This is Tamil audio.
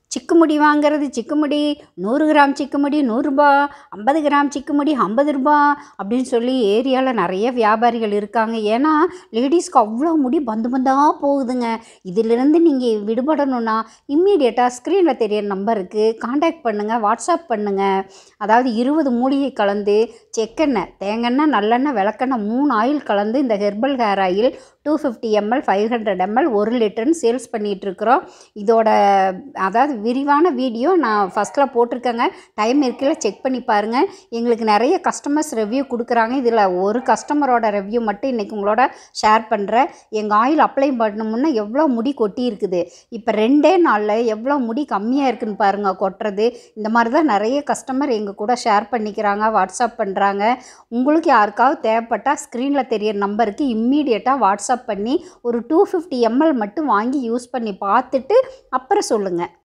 சிக்குமுடி வாங்குறது சிக்குமுடி 100 கிராம் சிக்குமுடி ரூ. 100, 50 கிராம் சிக்குமுடி ரூ. 50 அப்படின்னு சொல்லி ஏரியாவில் நிறைய வியாபாரிகள் இருக்காங்க. ஏன்னா லேடிஸ்க்கு அவ்வளோ முடி பந்து பந்தாக போகுதுங்க. இதிலிருந்து நீங்கள் விடுபடணும்னா இம்மீடியட்டாக ஸ்க்ரீனில் தெரிய நம்பருக்கு காண்டாக்ட் பண்ணுங்கள், வாட்ஸ்அப் பண்ணுங்கள். அதாவது 20 மூலிகை கலந்து செக்கெண்ணெய், தேங்காய், நல்லெண்ணெய், விளக்கெண்ணெய் 3 ஆயில் கலந்து இந்த herbal hair oil 250 ml 500 ml 1 லிட்டர்னு சேல்ஸ் பண்ணிகிட்ருக்குறோம். இதோட அதாவது விரிவான வீடியோ நான் ஃபஸ்ட்டில் போட்டிருக்கேங்க. டைம் இருக்கையில் செக் பண்ணி பாருங்கள். எங்களுக்கு நிறைய கஸ்டமர்ஸ் ரிவ்யூ கொடுக்குறாங்க. இதில் ஒரு கஸ்டமரோட ரிவ்யூ மட்டும் இன்றைக்கி உங்களோட ஷேர் பண்ணுறேன். எங்கள் ஆயில் அப்ளை பண்ணணும்னா எவ்வளோ முடி கொட்டி இருக்குது, இப்போ 2 நாளில் எவ்வளோ முடி கம்மியாக இருக்குதுன்னு பாருங்கள் கொட்டுறது. இந்த மாதிரி தான் நிறைய கஸ்டமர் எங்கள் கூட ஷேர் பண்ணிக்கிறாங்க, வாட்ஸ்அப் பண்ணுறாங்க. உங்களுக்கு யாருக்காவது தேவைப்பட்டால் ஸ்க்ரீனில் தெரிய நம்பருக்கு இம்மீடியட்டாக வாட்ஸ்அப் பண்ணி ஒரு 250 ml மட்டும் வாங்கி யூஸ் பண்ணி பார்த்துட்டு அப்புறம் சொல்லுங்கள்.